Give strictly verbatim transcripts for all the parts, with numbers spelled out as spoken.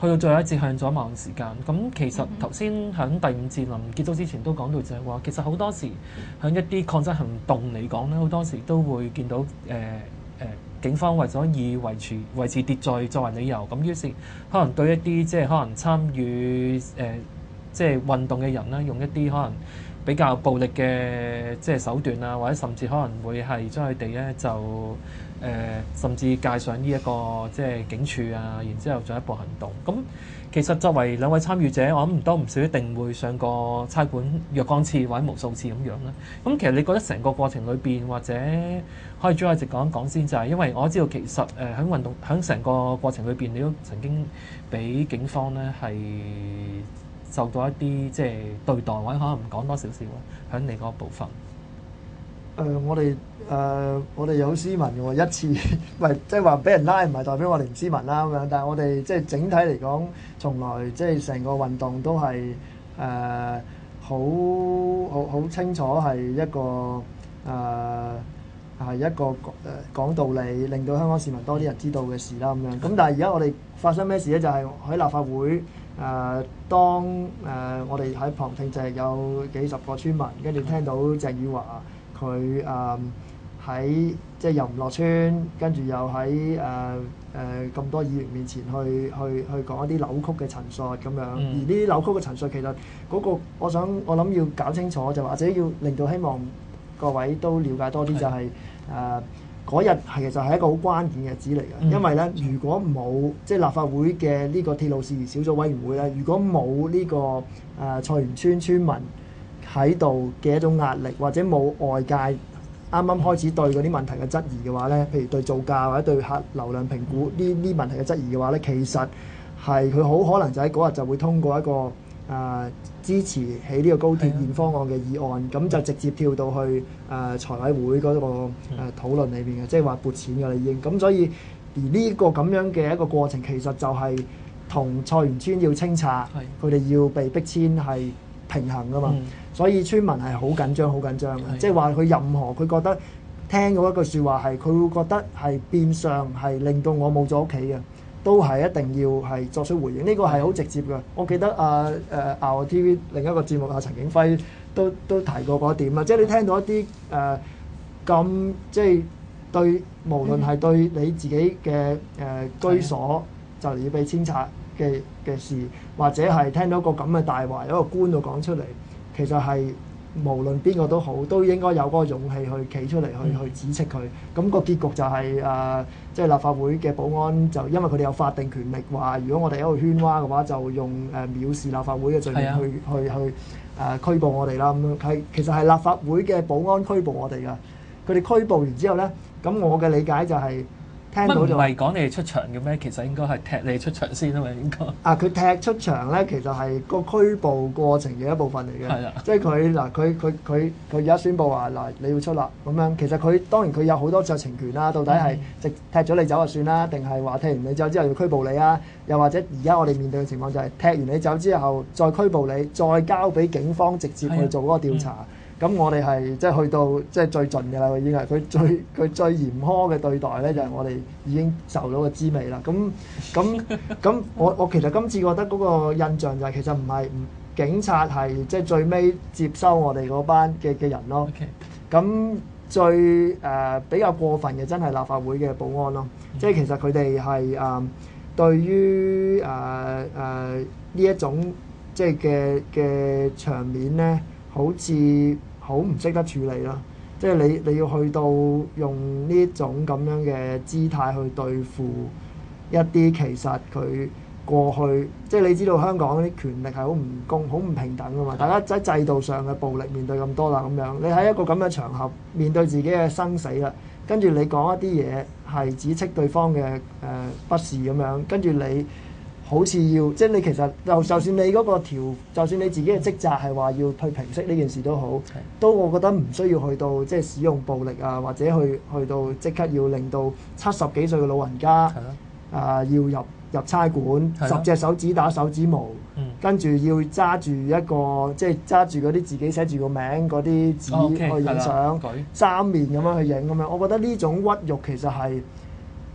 去到最後一節向咗某時間。咁其實頭先喺第五節臨結束之前都講到就係話，其實好多時喺一啲抗爭行動嚟講咧，好多時都會見到誒誒、呃呃、警方為咗以維持維持秩序作為理由，咁於是可能對一啲即係可能參與誒、呃、即係運動嘅人咧，用一啲可能比較暴力嘅即係手段啊，或者甚至可能會係將佢哋咧就誒、呃、甚至介上呢、這、一個即係警署啊，然之後進一步行動。咁其實作為兩位參與者，我諗唔多唔少一定會上過差館若干次或者無數次咁樣啦。咁其實你覺得成個過程裏邊，或者可以再直講一講先，就係因為我知道其實誒喺運動喺成個過程裏邊，你都曾經俾警方咧係受到一啲即係對待，或者可能唔講多少少喺你嗰部分。 誒、呃，我哋誒、呃，我哋有斯文嘅喎，一次唔係即係話俾人拉，唔係代表我哋唔斯文啦咁樣。但係我哋即係整體嚟講，從來即係成個運動都係誒好好好清楚係一個誒係一個誒講道理，令到香港市民多啲人知道嘅事啦咁樣。咁但係而家我哋發生咩事咧？就係、是、喺立法會。誒、呃，當誒、呃、我哋喺旁聽就係有幾十個村民，跟住聽到鄭宇華佢誒喺即係又唔落村，跟住又喺誒誒咁多議員面前去去去講一啲扭曲嘅陳述咁樣。嗯、而呢啲扭曲嘅陳述其實嗰、那個，我想我諗要搞清楚，就或者要令到希望各位都了解多啲、就是，就係誒。嗰日係其實係一個好關鍵嘅日子嚟嘅，因為咧，如果冇即係立法會嘅呢個鐵路事宜小組委員會咧，如果冇呢、這個誒、呃、菜園村村民喺度嘅一種壓力，或者冇外界啱啱開始對嗰啲問題嘅質疑嘅話咧，譬如對造價或者對客流量評估呢呢問題嘅質疑嘅話咧，其實係佢好可能就喺嗰日就會通過一個誒、呃、支持起呢個高鐵現方案嘅議案，咁就直接跳到去誒、呃、財委會嗰、那個誒、呃、討論裏邊嘅，即係話撥錢㗎啦已經。咁所以而呢個咁樣嘅一個過程，其實就係同菜園村要清拆，佢哋的要被逼遷係平衡㗎嘛。嗯、所以村民係好緊張，好緊張嘅，即係話佢任何佢覺得聽到一句説話係，佢會覺得係變相係令到我冇咗屋企嘅。都係一定要係作出回應，呢個係好直接嘅。我記得啊誒，Our T V 另一個節目啊，陳景輝都都提過嗰一點啦。即係你聽到一啲誒咁，即係對無論係對你自己嘅誒、呃、居所就嚟要被遷拆嘅嘅事，或者係聽到一個咁嘅大話，有一個官度講出嚟，其實係無論邊個都好，都應該有嗰個勇氣去企出嚟去、嗯、去指斥佢。咁、那個結局就係、是、誒，即、呃、係、就是、立法會嘅保安就因為佢哋有法定權力，話如果我哋喺度喧嘩嘅話，就用誒、呃、藐視立法會嘅罪名去、啊、去去誒、呃、拘捕我哋啦。咁樣係其實係立法會嘅保安拘捕我哋㗎。佢哋拘捕完之後咧，咁我嘅理解就係、是。聽到就唔係講你哋出場嘅咩？其實應該係踢你哋出場先啊嘛，應該。 啊，佢踢出場咧，其實係個拘捕過程嘅一部分嚟嘅。係啊的，即係佢嗱，佢佢佢佢而家宣佈話嗱，你要出啦咁樣。其實佢當然佢有好多酌情權啦。到底係直踢咗你走就算啦，定係話踢完你走之後要拘捕你啊？又或者而家我哋面對嘅情況就係踢完你走之後再拘捕你，再交俾警方直接去做嗰個調查。咁、嗯、我哋係即係去到即係最盡嘅啦，已經係佢最佢最嚴苛嘅對待咧，就係、是、我哋已經受到個滋味啦。咁咁咁，我我其實今次覺得嗰個印象就係、是、其實唔係警察係即係最尾接收我哋嗰班嘅嘅人咯。咁 Okay. 最誒、呃、比較過分嘅真係立法會嘅保安咯，即係、嗯、其實佢哋係誒對於誒誒呢一種即係嘅嘅場面咧，好似好唔識得處理啦，即係你你要去到用呢種咁樣嘅姿態去對付一啲其實佢過去，即係你知道香港啲權力係好唔公、好唔平等噶嘛，大家喺制度上嘅暴力面對咁多啦咁樣，你喺一個咁嘅場合面對自己嘅生死啦，跟住你講一啲嘢係指斥對方嘅誒、呃、不是咁樣，跟住你。好似要，即係你其實就就算你嗰個條，就算你自己嘅職責係話要去平息呢件事都好，都我覺得唔需要去到即係使用暴力啊，或者去去到即刻要令到七十幾歲嘅老人家啊、呃、要入入差館，十隻手指打手指模，嗯、跟住要揸住一個即係揸住嗰啲自己寫住個名嗰啲紙去影相，三面咁樣去影咁樣，我覺得呢種屈辱其實係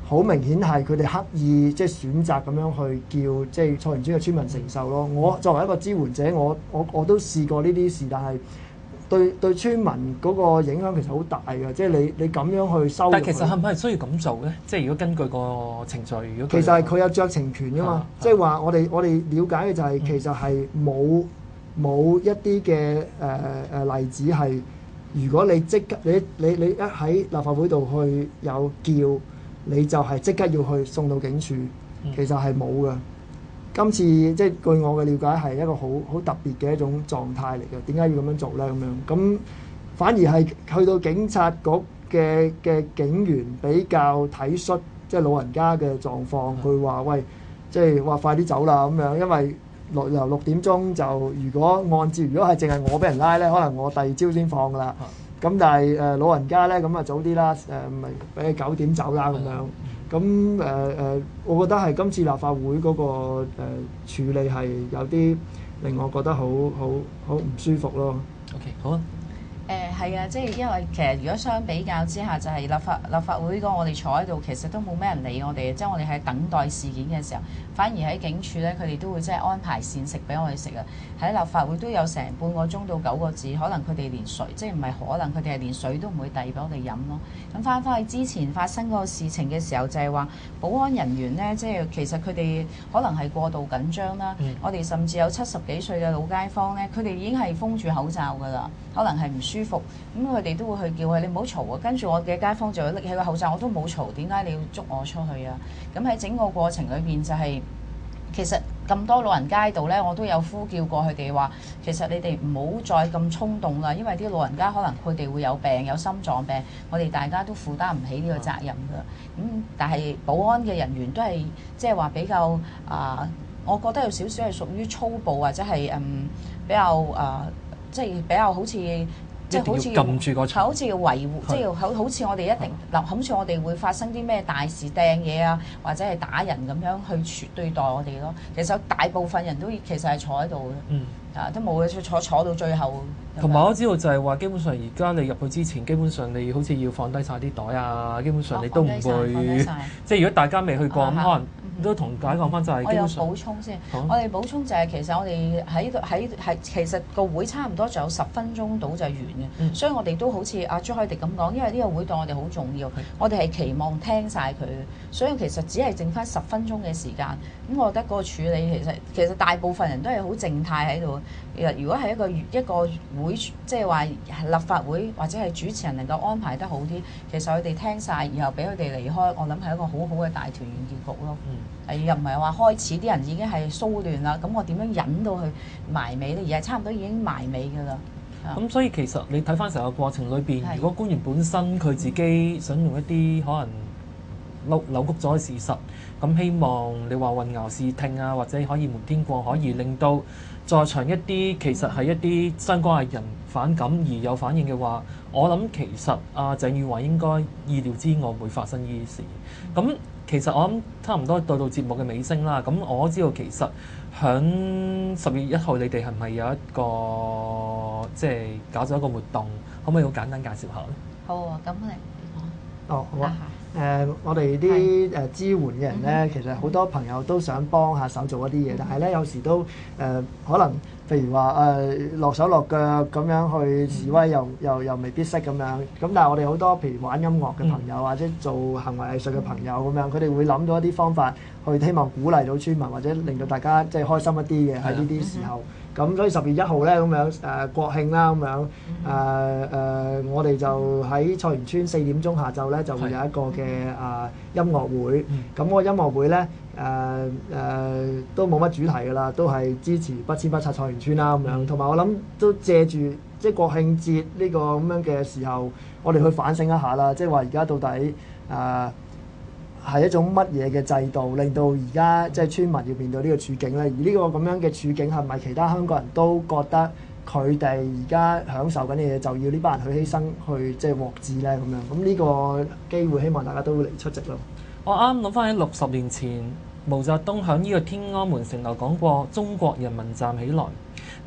好明顯係佢哋刻意即係選擇咁樣去叫即係菜園村嘅村民承受咯。我作為一個支援者，我我我都試過呢啲事，但係對對村民嗰個影響其實好大嘅。即係你你咁樣去收， 但係其實係咪係需要咁做咧？即係如果根據個程序，如果其實係佢有酌情權㗎嘛。 啊、 即係話我哋我哋了解嘅就係、是嗯、其實係冇冇一啲嘅誒誒例子係，如果你即刻你你你一喺立法會度去有叫，你就係即刻要去送到警署，其實係冇嘅。今次即係據我嘅了解係一個好好特別嘅一種狀態嚟嘅。點解要咁樣做咧？咁樣咁反而係去到警察局嘅嘅警員比較體恤，即係老人家嘅狀況。佢話：喂，即係話快啲走啦咁樣，因為六由六點鐘就如果按照如果係淨係我俾人拉咧，可能我第二朝先放噶啦。咁但係誒、呃、老人家咧，咁啊早啲啦，誒咪俾你九點走啦咁樣。咁誒誒，我覺得係今次立法會嗰、那個誒、呃、處理係有啲令我覺得好好好唔舒服咯。 OK， 好啊。 誒係啊，即係因為其實如果相比較之下，就係、是、立法立法會嗰我哋坐喺度，其實都冇咩人理我哋，即係我哋係等待事件嘅時候，反而喺警署咧，佢哋都會即係安排膳食俾我哋食啊。喺立法會都有成半個鐘到九個字，可能佢哋連水，即係唔係可能佢哋係連水都唔會遞俾我哋飲咯。咁翻返去之前發生嗰個事情嘅時候，就係、是、話保安人員咧，即係其實佢哋可能係過度緊張啦。嗯、我哋甚至有七十幾歲嘅老街坊咧，佢哋已經係封住口罩㗎啦，可能係唔舒服，咁佢哋都會去叫佢你唔好嘈啊。跟住我嘅街坊就會拎起個口罩，我都冇嘈，點解你要捉我出去啊？咁喺整個過程裏邊就係、是、其實咁多老人街度咧，我都有呼叫過佢哋話，其實你哋唔好再咁衝動啦，因為啲老人家可能佢哋會有病，有心臟病，我哋大家都負擔唔起呢個責任㗎。咁但係保安嘅人員都係即係話比較啊、呃，我覺得有少少係屬於粗暴或者係嗯比較啊。呃即係比較好似，即係好似撳住個場， 好似要維護，即係好好似我哋一定嗱，好似我哋會發生啲咩大事掟嘢啊，或者係打人咁樣去對待我哋咯。其實大部分人都其實係坐喺度嘅，嗯、啊都冇嘅，坐坐到最後。 同埋我知道就係話，基本上而家你入去之前，基本上你好似要放低晒啲袋啊，基本上你都唔會，即係如果大家未去過咁，可能。都同大家講翻就係， 我有補充先。啊、我哋補充就係、是、其實我哋喺度喺係其實個會差唔多仲有十分鐘到就完嘅，嗯、所以我哋都好似阿朱凱廸咁講，因為呢個會對我哋好重要，是我哋係期望聽晒佢，所以其實只係剩翻十分鐘嘅時間。咁我覺得嗰個處理其實其實大部分人都係好靜態喺度。如果係一個一個會，即係話立法會或者係主持人能夠安排得好啲，其實佢哋聽晒，然後俾佢哋離開，我諗係一個好好嘅大團圓結局咯。嗯、又唔係話開始啲人已經係騷亂啦，咁我點樣引到去埋尾咧？而係差唔多已經埋尾㗎啦。 咁、嗯、所以其實你睇翻成個過程裏邊，是如果官員本身佢自己想用一啲可能扭扭曲咗嘅事實，咁希望你話混淆視聽啊，或者可以瞞天過海，可以令到在場一啲其實係一啲相關嘅人反感而有反應嘅話，我諗其實阿鄭汝樺應該意料之外會發生呢啲事。咁其實我諗差唔多到到節目嘅尾聲啦。咁我知道其實響十月一號你哋係咪有一個即係搞咗一個活動？可唔可以好簡單介紹下咧？ 好啊，咁你哦好啊。誒、呃，我哋啲誒支援嘅人咧，嗯、其實好多朋友都想幫下手做一啲嘢，嗯、但係咧有時都誒、呃、可能，譬如話誒落手落腳咁樣去示威又，又又又未必識咁樣。咁但係我哋好多譬如玩音樂嘅朋友，嗯、或者做行為藝術嘅朋友咁樣，佢哋會諗到一啲方法去希望鼓勵到村民，或者令到大家即係開心一啲嘅喺呢啲時候。咁所以十月一號咧咁樣誒、呃、國慶啦咁樣誒誒、呃呃，我哋就喺菜園村四點鐘下晝咧就會有一個嘅啊、呃、音樂會。咁、嗯、個音樂會咧誒誒都冇乜主題㗎啦，都係支持不遷不拆菜園村啦咁樣。同埋我諗都借住即係國慶節呢個咁樣嘅時候，我哋去反省一下啦，即係話而家到底誒，呃係一種乜嘢嘅制度，令到而家即係村民要面對呢個處境咧？而呢個咁樣嘅處境係咪其他香港人都覺得佢哋而家享受緊嘅嘢，就要呢班人去犧牲去即係獲致咧咁樣？咁呢個機會希望大家都會嚟出席咯。 我啱諗翻起六十年前，毛澤東喺呢個天安門城樓講過：中國人民站起來。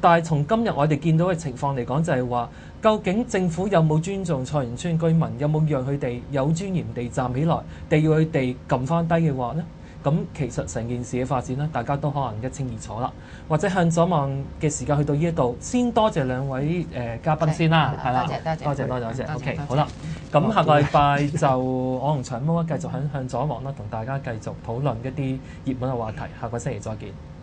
但係從今日我哋見到嘅情況嚟講，就係話，究竟政府有冇尊重菜園村居民，有冇讓佢哋有尊嚴地站起來，地要佢哋撳翻低嘅話呢？咁其實成件事嘅發展咧，大家都可能一清二楚啦。或者向左望嘅時間去到呢一度，先多謝兩位誒、呃、嘉賓先啦，係啦， 多謝多謝多謝多謝多謝。OK，好啦， 謝咁下個禮拜就我同長毛繼續喺向左望啦，同大家繼續討論一啲熱門嘅話題。下個星期再見。